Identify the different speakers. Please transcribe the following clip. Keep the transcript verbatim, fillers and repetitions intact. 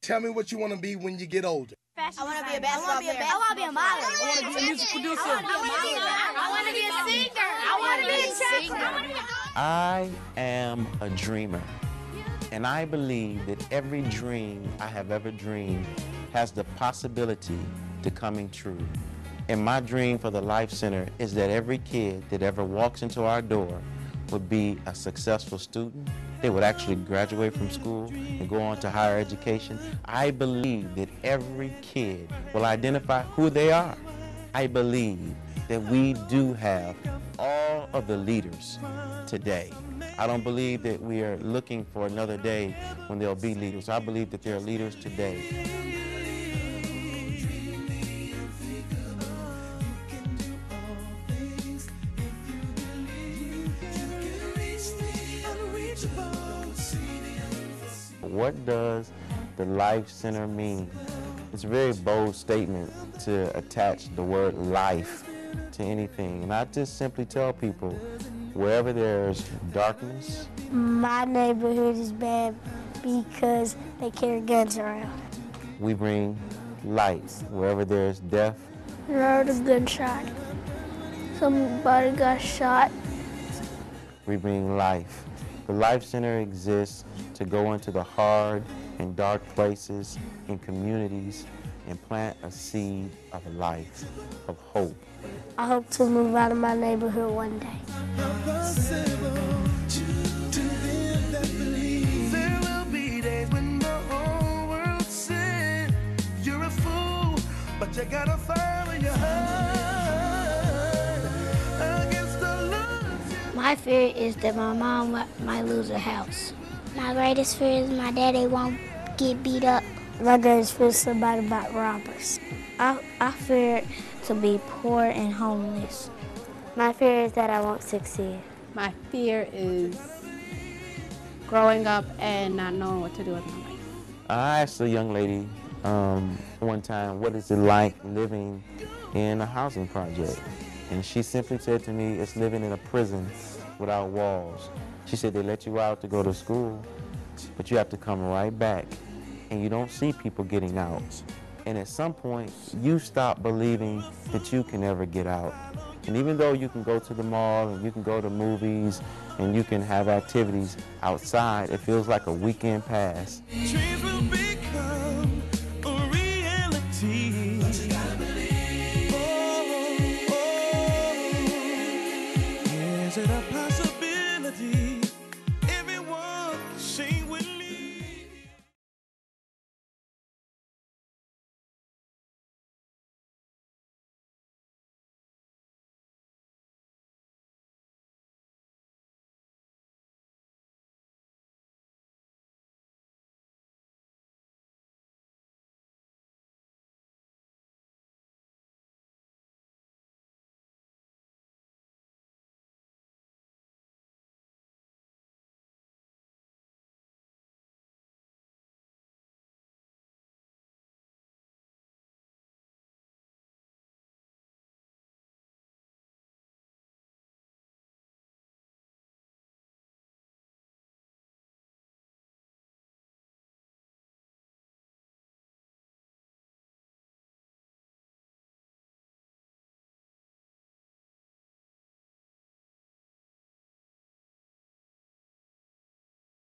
Speaker 1: Tell me what you want to be when you get older.
Speaker 2: I want to be a basketball player. I want to be a model. I want to be a music producer. I want to be a singer. I want to be a singer.
Speaker 3: I am a dreamer, and I believe that every dream I have ever dreamed has the possibility to coming true. And my dream for the Life Center is that every kid that ever walks into our door would be a successful student. They would actually graduate from school and go on to higher education. I believe that every kid will identify who they are. I believe that we do have all of the leaders today. I don't believe that we are looking for another day when there'll be leaders. I believe that there are leaders today. What does the Life Center mean? It's a very bold statement to attach the word life to anything. And I just simply tell people, wherever there's darkness.
Speaker 4: My neighborhood is bad because they carry guns around.
Speaker 3: We bring light. Wherever there's death.
Speaker 4: I heard a gunshot. Somebody got shot.
Speaker 3: We bring life. The Life Center exists to go into the hard and dark places in communities and plant a seed of life, of hope.
Speaker 4: I hope to move out of my neighborhood one day.
Speaker 5: There will be days when the whole world says you're a fool, but you gotta follow your heart against the love.
Speaker 4: My fear is that my mom might lose her house. My greatest fear is my daddy won't get beat up. My greatest fear is somebody about robbers. I, I fear to be poor and homeless. My fear is that I won't succeed.
Speaker 6: My fear is growing up and not knowing what to do with my life.
Speaker 3: I asked a young lady um, one time, what is it like living in a housing project? And she simply said to me, it's living in a prison without walls. She said they let you out to go to school, but you have to come right back, and you don't see people getting out. And at some point, you stop believing that you can ever get out. And even though you can go to the mall and you can go to movies and you can have activities outside, it feels like a weekend pass.